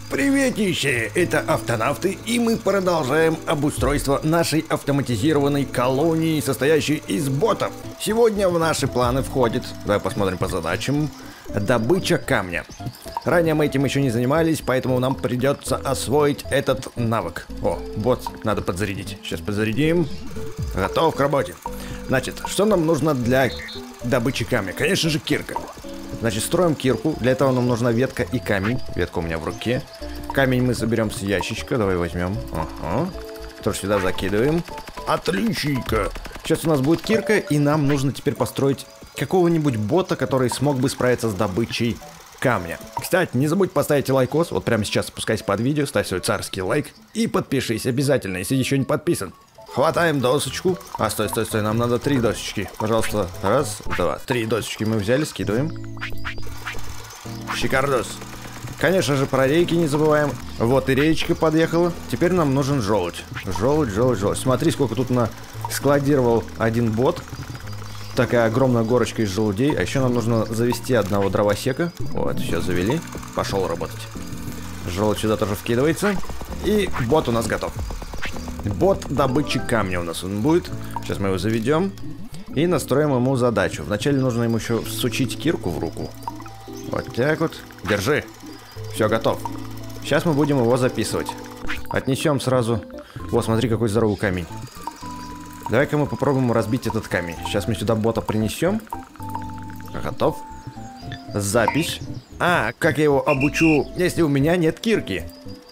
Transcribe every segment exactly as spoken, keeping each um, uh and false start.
Приветище, это Автонавты, и мы продолжаем обустройство нашей автоматизированной колонии, состоящей из ботов. Сегодня в наши планы входит, давай посмотрим по задачам, добыча камня. Ранее мы этим еще не занимались, поэтому нам придется освоить этот навык. О, бот надо подзарядить. Сейчас подзарядим. Готов к работе. Значит, что нам нужно для добычи камня? Конечно же, кирка. Значит, строим кирку. Для этого нам нужна ветка и камень. Ветка у меня в руке. Камень мы заберем с ящичка. Давай возьмем. Ага. Тоже сюда закидываем. Отличненько. Сейчас у нас будет кирка, и нам нужно теперь построить какого-нибудь бота, который смог бы справиться с добычей камня. Кстати, не забудь поставить лайкос. Вот прямо сейчас спускайся под видео, ставь свой царский лайк и подпишись обязательно, если еще не подписан. Хватаем досочку. А, стой, стой, стой, нам надо три досочки. Пожалуйста, раз, два, три досочки мы взяли, скидываем. Шикардос. Конечно же, про рейки не забываем. Вот и речка подъехала. Теперь нам нужен желудь. Желудь, желудь, желудь. Смотри, сколько тут на складировал один бот. Такая огромная горочка из желудей. А еще нам нужно завести одного дровосека. Вот, все завели. Пошел работать. Желудь сюда тоже вкидывается. И бот у нас готов. Бот добычи камня у нас он будет. Сейчас мы его заведем. И настроим ему задачу. Вначале нужно ему еще всучить кирку в руку. Вот так вот. Держи. Все, готов. Сейчас мы будем его записывать. Отнесем сразу. Вот, смотри, какой здоровый камень. Давай-ка мы попробуем разбить этот камень. Сейчас мы сюда бота принесем. Готов. Запись. А, как я его обучу, если у меня нет кирки?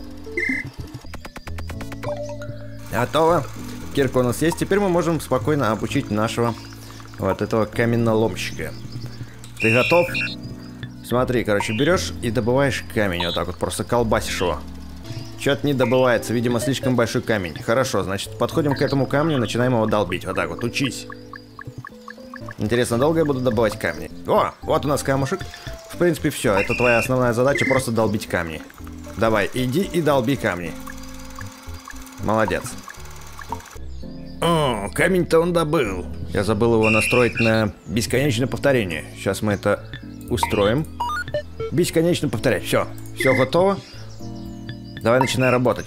Готово. Кирка у нас есть. Теперь мы можем спокойно обучить нашего вот этого каменноломщика. Ты готов? Смотри, короче, берешь и добываешь камень. Вот так вот просто колбасишь его. Что-то не добывается, видимо, слишком большой камень. Хорошо, значит, подходим к этому камню, начинаем его долбить. Вот так вот, учись. Интересно, долго я буду добывать камни? О, вот у нас камушек. В принципе, все. Это твоя основная задача, просто долбить камни. Давай, иди и долби камни. Молодец. О, камень-то он добыл. Я забыл его настроить на бесконечное повторение. Сейчас мы это устроим. Бесконечно повторять. Все. Все готово. Давай начинай работать.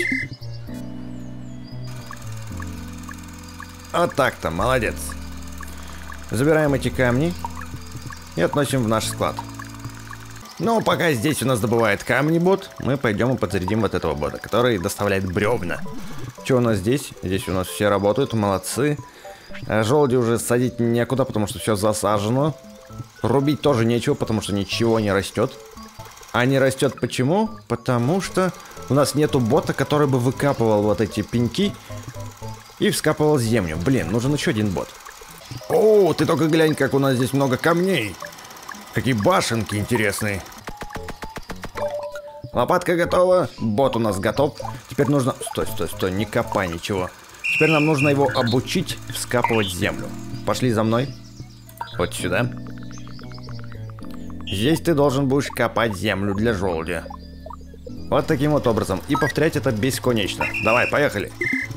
Вот так-то. Молодец. Забираем эти камни и относим в наш склад. Но пока здесь у нас добывает камни бот, мы пойдем и подзарядим вот этого бота, который доставляет бревна. Что у нас здесь? Здесь у нас все работают, молодцы. Желуди уже садить некуда, потому что все засажено. Рубить тоже нечего, потому что ничего не растет. А не растет почему? Потому что у нас нету бота, который бы выкапывал вот эти пеньки и вскапывал землю. Блин, нужен еще один бот. О, ты только глянь, как у нас здесь много камней. Какие башенки интересные. Лопатка готова, бот у нас готов. Теперь нужно... Стой, стой, стой, не копай ничего. Теперь нам нужно его обучить вскапывать землю. Пошли за мной. Вот сюда. Здесь ты должен будешь копать землю для желудя. Вот таким вот образом. И повторять это бесконечно. Давай, поехали.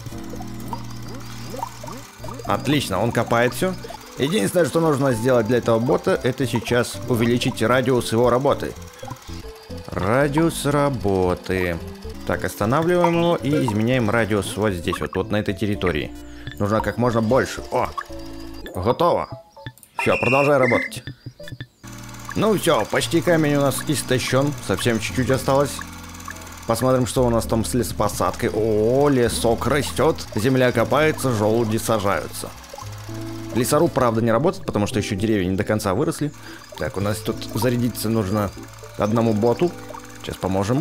Отлично, он копает все. Единственное, что нужно сделать для этого бота, это сейчас увеличить радиус его работы. Радиус работы. Так, останавливаем его и изменяем радиус вот здесь, вот, вот на этой территории. Нужно как можно больше. О, готово. Все, продолжай работать. Ну все, почти камень у нас истощен. Совсем чуть-чуть осталось. Посмотрим, что у нас там с лесопосадкой. О, лесок растет, земля копается, желуди сажаются. Лесоруб, правда, не работает, потому что еще деревья не до конца выросли. Так, у нас тут зарядиться нужно одному боту. Сейчас поможем.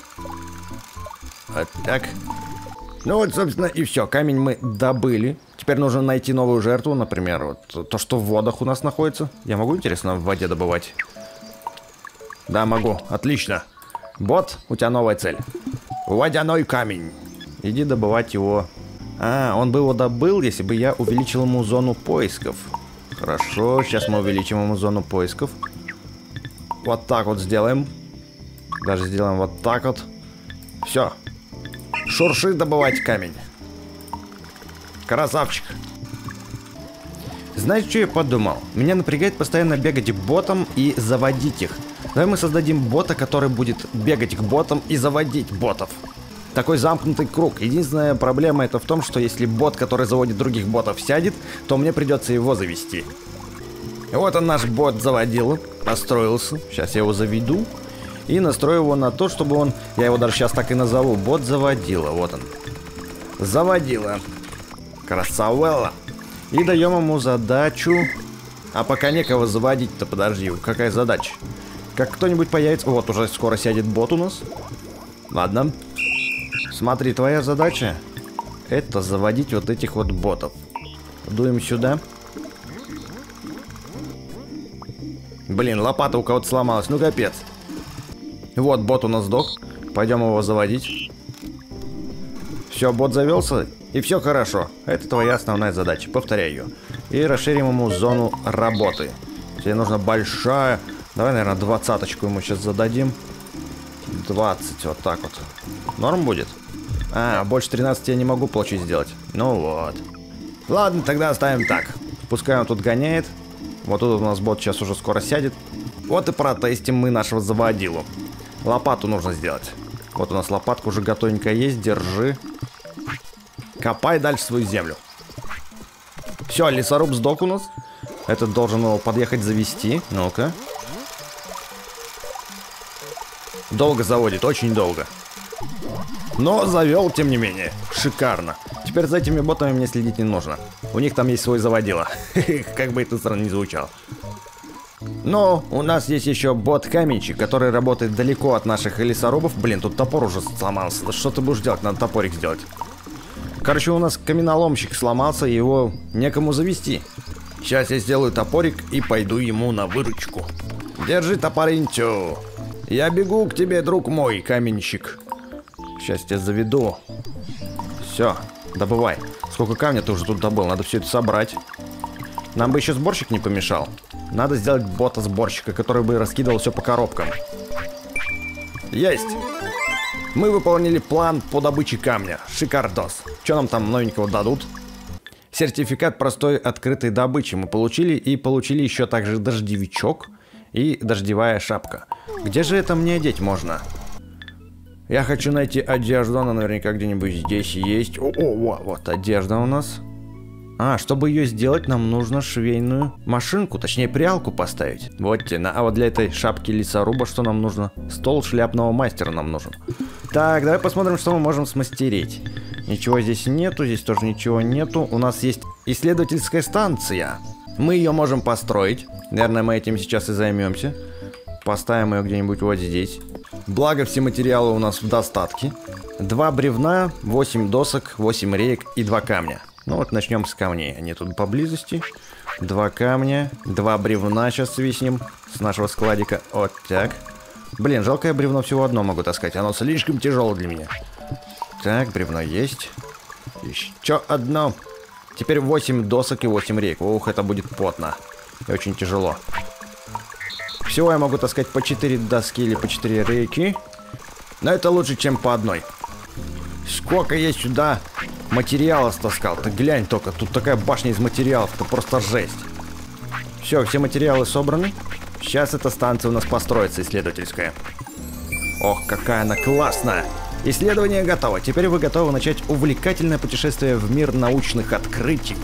Вот так. Ну вот, собственно, и все. Камень мы добыли. Теперь нужно найти новую жертву. Например, вот то, что в водах у нас находится. Я могу, интересно, в воде добывать? Да, могу. Отлично. Бот, у тебя новая цель. Водяной камень. Иди добывать его. А, он бы его добыл, если бы я увеличил ему зону поисков. Хорошо, сейчас мы увеличим ему зону поисков. Вот так вот сделаем. Даже сделаем вот так вот. Все. Шурши добывать камень. Красавчик. Знаете, что я подумал? Меня напрягает постоянно бегать ботом и заводить их. Давай мы создадим бота, который будет бегать к ботам и заводить ботов. Такой замкнутый круг. Единственная проблема это в том, что если бот, который заводит других ботов, сядет, то мне придется его завести. Вот он, наш бот заводил, построился. Сейчас я его заведу и настрою его на то, чтобы он... Я его даже сейчас так и назову. Бот заводила. Вот он. Заводила. Красавелла. И даем ему задачу... А пока некого заводить-то, подожди. Какая задача? Как кто-нибудь появится... Вот, уже скоро сядет бот у нас. Ладно. Смотри, твоя задача... Это заводить вот этих вот ботов. Дуем сюда. Блин, лопата у кого-то сломалась. Ну, капец. Вот, бот у нас сдох. Пойдем его заводить. Все, бот завелся. И все хорошо. Это твоя основная задача. Повторяй ее. И расширим ему зону работы. Тебе нужна большая... Давай, наверное, двадцаточку ему сейчас зададим. двадцать, вот так вот. Норм будет? А, больше тринадцати я не могу получить сделать. Ну вот. Ладно, тогда оставим так. Пускай он тут гоняет. Вот тут у нас бот сейчас уже скоро сядет. Вот и протестим мы нашего заводилу. Лопату нужно сделать. Вот у нас лопатка уже готовенькая есть. Держи. Копай дальше свою землю. Все, лесоруб сдох у нас. Этот должен его подъехать завести. Ну-ка. Долго заводит, очень долго. Но завел, тем не менее. Шикарно. Теперь за этими ботами мне следить не нужно. У них там есть свой заводила. Как бы это странно не звучало. Но у нас есть еще бот-каменщик, который работает далеко от наших лесорубов. Блин, тут топор уже сломался. Да что ты будешь делать? Надо топорик сделать. Короче, у нас каменоломщик сломался, и его некому завести. Сейчас я сделаю топорик и пойду ему на выручку. Держи топоринчу. Я бегу к тебе, друг мой, каменщик. Сейчас тебя заведу. Все, добывай. Сколько камня ты уже тут добыл? Надо все это собрать. Нам бы еще сборщик не помешал. Надо сделать бота-сборщика, который бы раскидывал все по коробкам. Есть. Мы выполнили план по добыче камня. Шикардос. Что нам там новенького дадут? Сертификат простой открытой добычи мы получили. И получили еще также дождевичок и дождевая шапка. Где же это мне одеть можно? Я хочу найти одежду. Она наверняка где-нибудь здесь есть. О, о, вот одежда у нас. А, чтобы ее сделать, нам нужно швейную машинку, точнее прялку поставить. Вот те, а вот для этой шапки лесоруба что нам нужно? Стол шляпного мастера нам нужен. Так, давай посмотрим, что мы можем смастерить. Ничего здесь нету, здесь тоже ничего нету. У нас есть исследовательская станция. Мы ее можем построить. Наверное, мы этим сейчас и займемся. Поставим ее где-нибудь вот здесь. Благо, все материалы у нас в достатке. Два бревна, восемь досок, восемь реек и два камня. Ну вот начнем с камней. Они тут поблизости. Два камня, два бревна сейчас свистнем с нашего складика. Вот так. Блин, жалкое бревно всего одно могу таскать. Оно слишком тяжело для меня. Так, бревно есть. Еще одно. Теперь восемь досок и восемь рейк. Ух, это будет потно. И очень тяжело. Всего я могу таскать по четыре доски или по четыре рейки. Но это лучше, чем по одной. Сколько я сюда материала стаскал. Ты глянь только, тут такая башня из материалов. Это просто жесть. Все, все материалы собраны. Сейчас эта станция у нас построится, исследовательская. Ох, какая она классная. Исследование готово. Теперь вы готовы начать увлекательное путешествие в мир научных открытий.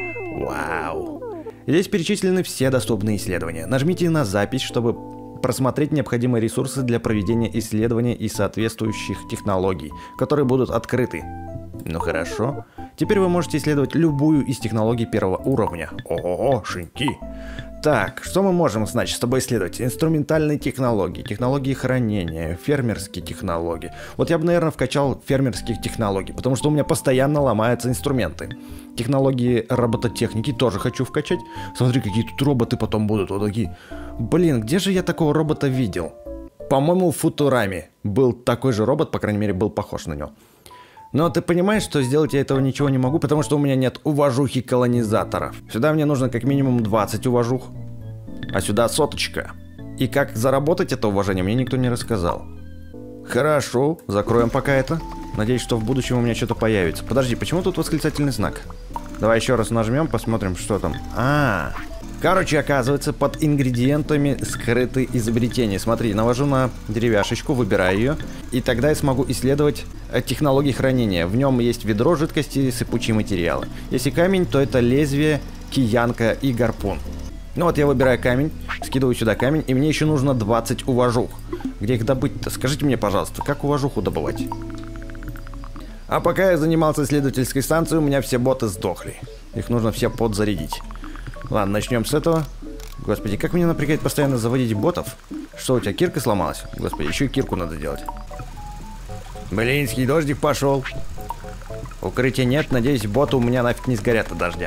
Вау. Здесь перечислены все доступные исследования. Нажмите на запись, чтобы просмотреть необходимые ресурсы для проведения исследования и соответствующих технологий, которые будут открыты. Ну хорошо. Теперь вы можете исследовать любую из технологий первого уровня. Ого, шинки. Так, что мы можем, значит, с тобой исследовать? Инструментальные технологии, технологии хранения, фермерские технологии. Вот я бы, наверное, вкачал фермерских технологий, потому что у меня постоянно ломаются инструменты. Технологии робототехники тоже хочу вкачать. Смотри, какие тут роботы потом будут, вот такие. Блин, где же я такого робота видел? По-моему, в Футураме был такой же робот, по крайней мере, был похож на него. Но ты понимаешь, что сделать я этого ничего не могу, потому что у меня нет уважухи колонизаторов. Сюда мне нужно как минимум двадцать уважух, а сюда соточка. И как заработать это уважение, мне никто не рассказал. Хорошо, закроем пока это. Надеюсь, что в будущем у меня что-то появится. Подожди, почему тут восклицательный знак? Давай еще раз нажмем, посмотрим, что там. А, Короче, оказывается, под ингредиентами скрыты изобретения. Смотри, навожу на деревяшечку, выбираю ее, и тогда я смогу исследовать технологии хранения. В нем есть ведро жидкости и сыпучие материалы. Если камень, то это лезвие, киянка и гарпун. Ну вот я выбираю камень, скидываю сюда камень, и мне еще нужно двадцать уважух. Где их добыть-то? Скажите мне, пожалуйста, как уважуху добывать? А пока я занимался исследовательской станцией, у меня все боты сдохли. Их нужно все подзарядить. Ладно, начнем с этого. Господи, как меня напрягает постоянно заводить ботов. Что, у тебя кирка сломалась? Господи, еще и кирку надо делать. Блинский дождик пошел. Укрытия нет, надеюсь, боты у меня нафиг не сгорят от дождя.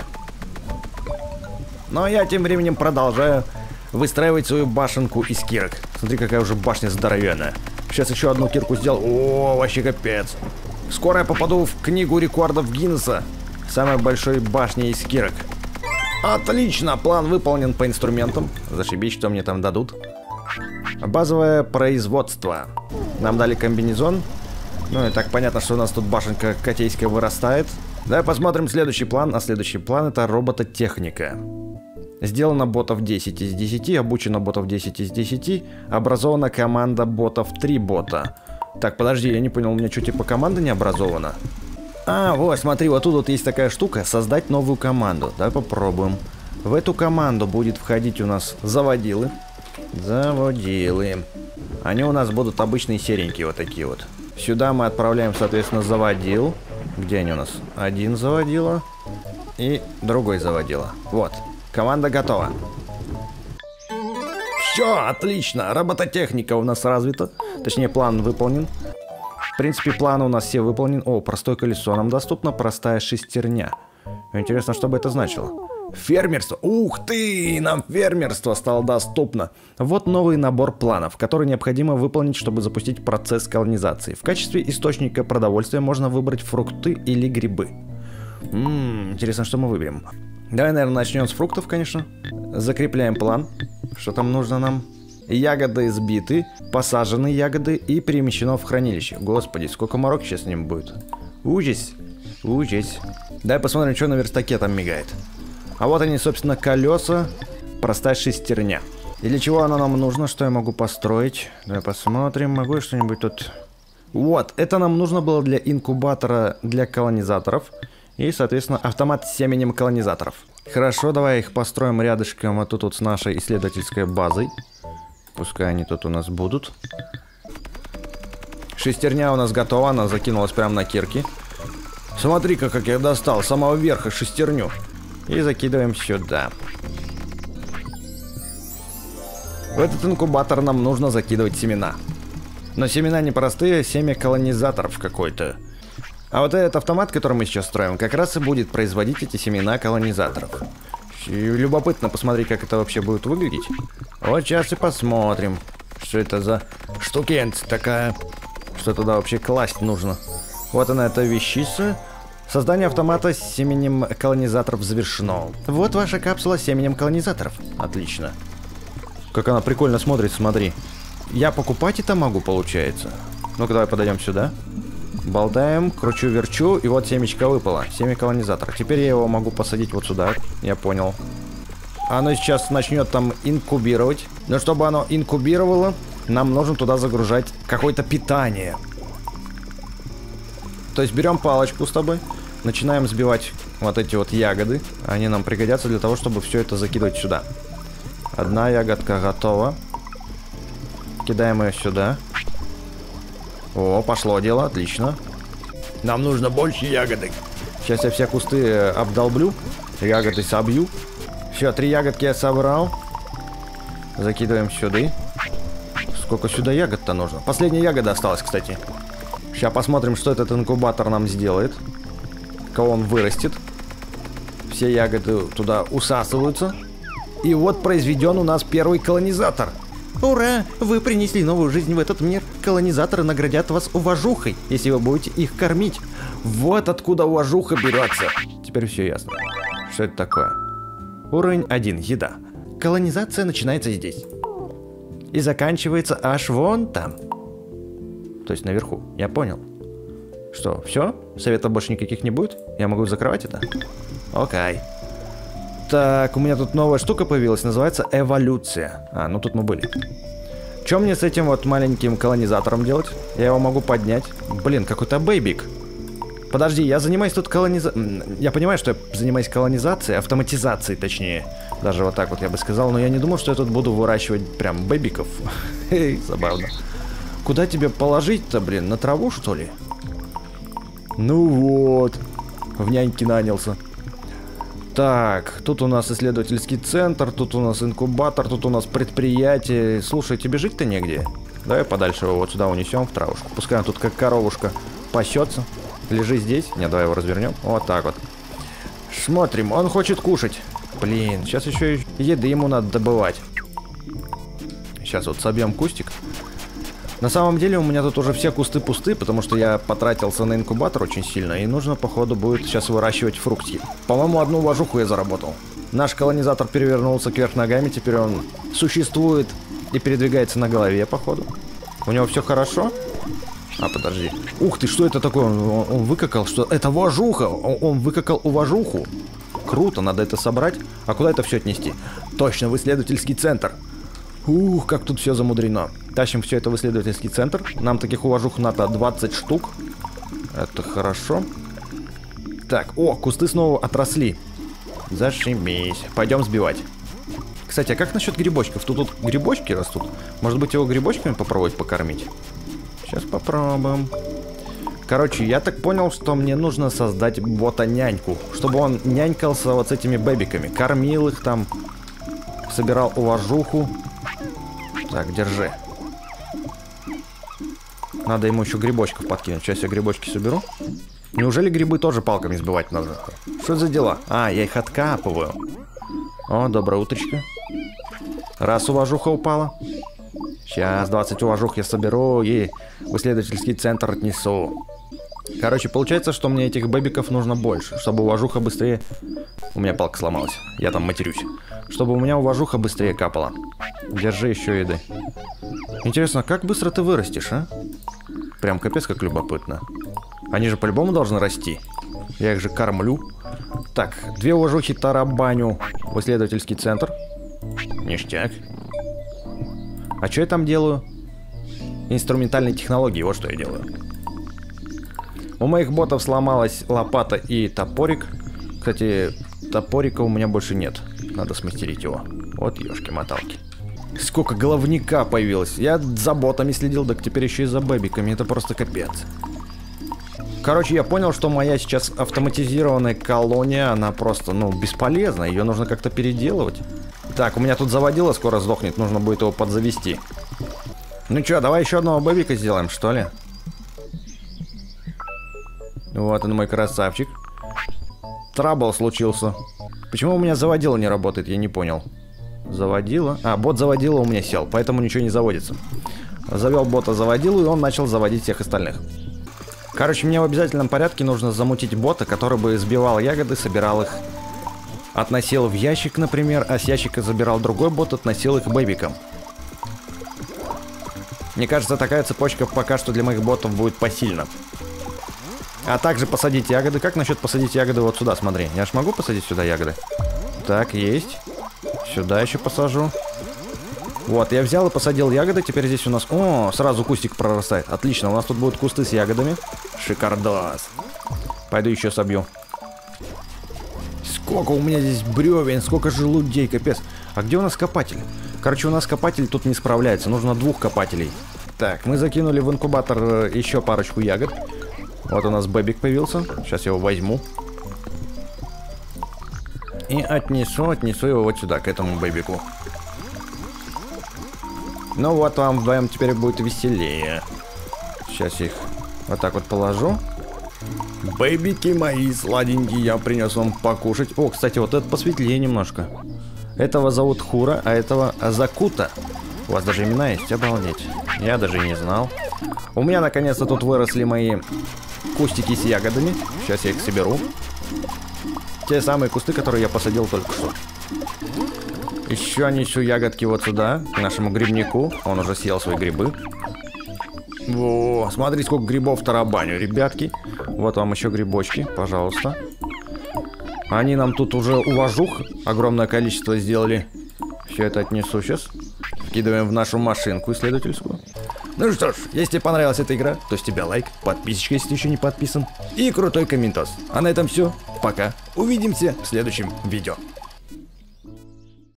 Но я тем временем продолжаю выстраивать свою башенку из кирок. Смотри, какая уже башня здоровенная. Сейчас еще одну кирку сделал. О, вообще капец. Скоро я попаду в книгу рекордов Гиннесса. Самой большой башни из кирок. Отлично, план выполнен по инструментам. Зашибись, что мне там дадут. Базовое производство. Нам дали комбинезон. Ну и так понятно, что у нас тут башенка котейская вырастает. Давай посмотрим следующий план. А следующий план — это робототехника. Сделано ботов десять из десяти, обучено ботов десять из десяти, образована команда ботов три бота. Так, подожди, я не понял, у меня что, типа команда не образована? А, вот, смотри, вот тут вот есть такая штука, создать новую команду. Давай попробуем. В эту команду будет входить у нас заводилы. Заводилы. Они у нас будут обычные серенькие вот такие вот. Сюда мы отправляем, соответственно, заводил. Где они у нас? Один заводила и другой заводила. Вот. Команда готова. Все, отлично. Робототехника у нас развита. Точнее, план выполнен. В принципе, план у нас все выполнен. О, простое колесо нам доступно. Простая шестерня. Интересно, что бы это значило? Фермерство. Ух ты! Нам фермерство стало доступно. Вот новый набор планов, который необходимо выполнить, чтобы запустить процесс колонизации. В качестве источника продовольствия можно выбрать фрукты или грибы. Ммм, интересно, что мы выберем. Давай, наверное, начнем с фруктов, конечно. Закрепляем план. Что там нужно нам? Ягоды сбиты, посажены ягоды и перемещено в хранилище. Господи, сколько морок сейчас с ним будет. Ужас. Ужас. Давай посмотрим, что на верстаке там мигает. А вот они, собственно, колеса. Простая шестерня. И для чего она нам нужна? Что я могу построить? Давай посмотрим. Могу я что-нибудь тут... Вот, это нам нужно было для инкубатора для колонизаторов. И, соответственно, автомат с семенем колонизаторов. Хорошо, давай их построим рядышком вот тут вот с нашей исследовательской базой. Пускай они тут у нас будут. Шестерня у нас готова, она закинулась прямо на кирки. Смотри-ка, как я достал с самого верха шестерню. И закидываем сюда. В этот инкубатор нам нужно закидывать семена. Но семена не простые, семя колонизаторов какой-то. А вот этот автомат, который мы сейчас строим, как раз и будет производить эти семена колонизаторов. И любопытно посмотреть, как это вообще будет выглядеть. Вот сейчас и посмотрим, что это за штукенция такая. Что туда вообще класть нужно. Вот она, эта вещица. Создание автомата с семенем колонизаторов завершено. Вот ваша капсула с семенем колонизаторов. Отлично. Как она прикольно смотрится, смотри. Я покупать это могу, получается. Ну-ка, давай подойдем сюда. Болтаем, кручу-верчу, и вот семечко выпало. Семя колонизатора. Теперь я его могу посадить вот сюда. Я понял. Оно сейчас начнет там инкубировать. Но чтобы оно инкубировало, нам нужно туда загружать какое-то питание. То есть берем палочку с тобой, начинаем сбивать вот эти вот ягоды. Они нам пригодятся для того, чтобы все это закидывать сюда. Одна ягодка готова. Кидаем ее сюда. О, пошло дело, отлично. Нам нужно больше ягодок. Сейчас я все кусты обдолблю. Ягоды собью. Все, три ягодки я собрал. Закидываем сюда. Сколько сюда ягод-то нужно? Последняя ягода осталась, кстати. Сейчас посмотрим, что этот инкубатор нам сделает. Кого он вырастет. Все ягоды туда усасываются. И вот произведен у нас первый колонизатор. Ура! Вы принесли новую жизнь в этот мир. Колонизаторы наградят вас уважухой, если вы будете их кормить. Вот откуда уважуха берется. Теперь все ясно. Что это такое? Уровень один. Еда. Колонизация начинается здесь. И заканчивается аж вон там. То есть наверху. Я понял. Что, все? Советов больше никаких не будет? Я могу закрывать это? Окей. Так, у меня тут новая штука появилась, называется эволюция. А, ну тут мы были. Что мне с этим вот маленьким колонизатором делать? Я его могу поднять. Блин, какой-то бэйбик. Подожди, я занимаюсь тут колонизацией. Я понимаю, что я занимаюсь колонизацией, автоматизацией точнее. Даже вот так вот я бы сказал. Но я не думал, что я тут буду выращивать прям бэйбиков. Эй, забавно. Куда тебе положить-то, блин? На траву, что ли? Ну вот. В няньки нанялся. Так, тут у нас исследовательский центр, тут у нас инкубатор, тут у нас предприятие. Слушай, тебе жить-то негде? Давай подальше его вот сюда унесем в травушку. Пускай он тут как коровушка пасется. Лежи здесь. Не, давай его развернем. Вот так вот. Смотрим, он хочет кушать. Блин, сейчас еще и еды ему надо добывать. Сейчас вот собьем кустик. На самом деле у меня тут уже все кусты пусты, потому что я потратился на инкубатор очень сильно. И нужно, походу, будет сейчас выращивать фруктики. По-моему, одну уважуху я заработал. Наш колонизатор перевернулся кверх ногами. Теперь он существует и передвигается на голове, походу. У него все хорошо? А, подожди. Ух ты, что это такое? Он, он, он выкакал, что... Это уважуха! Он, он выкакал уважуху. Круто, надо это собрать. А куда это все отнести? Точно, в исследовательский центр. Ух, как тут все замудрено. Тащим все это в исследовательский центр. Нам таких уважух надо двадцать штук. Это хорошо. Так, о, кусты снова отросли. Зашибись. Пойдем сбивать. Кстати, а как насчет грибочков? Тут, тут грибочки растут. Может быть, его грибочками попробовать покормить? Сейчас попробуем. Короче, я так понял, что мне нужно создать бота-няньку. Чтобы он нянькался вот с этими бэбиками. Кормил их там. Собирал уважуху. Так, держи. Надо ему еще грибочков подкинуть. Сейчас я грибочки соберу. Неужели грибы тоже палками сбивать надо? Что за дела? А, я их откапываю. О, доброе утречко. Раз уважуха упала. Сейчас двадцать уважух я соберу и в исследовательский центр отнесу. Короче, получается, что мне этих бэбиков нужно больше. Чтобы уважуха быстрее... У меня палка сломалась. Я там матерюсь. Чтобы у меня уважуха быстрее капала. Держи еще еды. Интересно, как быстро ты вырастешь, а? Прям капец как любопытно. Они же по-любому должны расти. Я их же кормлю. Так, две уважухи тарабаню в исследовательский центр. Ништяк. А что я там делаю? Инструментальные технологии, вот что я делаю. У моих ботов сломалась лопата и топорик. Кстати, топорика у меня больше нет. Надо смастерить его. Вот ёшки-моталки. Сколько головника появилось. Я за ботами следил, так теперь еще и за бэбиками. Это просто капец. Короче, я понял, что моя сейчас автоматизированная колония, она просто, ну, бесполезна. Ее нужно как-то переделывать. Так, у меня тут заводила скоро сдохнет. Нужно будет его подзавести. Ну что, давай еще одного бэбика сделаем, что ли? Вот он, мой красавчик. Трабл случился. Почему у меня заводила не работает, я не понял. Заводила. А, бот заводила у меня сел, поэтому ничего не заводится. Завел бота заводилу, и он начал заводить всех остальных. Короче, мне в обязательном порядке нужно замутить бота, который бы сбивал ягоды, собирал их. Относил в ящик, например, а с ящика забирал другой бот, относил их к бэбикам. Мне кажется, такая цепочка пока что для моих ботов будет посильна. А также посадить ягоды. Как насчет посадить ягоды вот сюда, смотри. Я ж могу посадить сюда ягоды? Так, есть. Сюда еще посажу. Вот, я взял и посадил ягоды. Теперь здесь у нас... О, сразу кустик прорастает. Отлично, у нас тут будут кусты с ягодами. Шикардос. Пойду еще собью. Сколько у меня здесь бревен, сколько желудей, капец. А где у нас копатель? Короче, у нас копатель тут не справляется. Нужно двух копателей. Так, мы закинули в инкубатор еще парочку ягод. Вот у нас бэбик появился. Сейчас я его возьму. И отнесу, отнесу его вот сюда, к этому бэбику. Ну вот, вам вдвоем теперь будет веселее. Сейчас их вот так вот положу. Бэбики мои сладенькие, я принес вам покушать. О, кстати, вот этот посветлее немножко. Этого зовут Хура, а этого Закута. У вас даже имена есть? Обалдеть. Я даже и не знал. У меня наконец-то тут выросли мои кустики с ягодами. Сейчас я их соберу. Те самые кусты, которые я посадил только что. Еще несу ягодки вот сюда, к нашему грибнику. Он уже съел свои грибы. Во, смотри, сколько грибов тарабаню, ребятки. Вот вам еще грибочки, пожалуйста. Они нам тут уже уважух огромное количество сделали. Все это отнесу сейчас. Вкидываем в нашу машинку исследовательскую. Ну что ж, если тебе понравилась эта игра, то с тебя лайк, подписочка, если ты еще не подписан, и крутой комментос. А на этом все. Пока. Увидимся в следующем видео.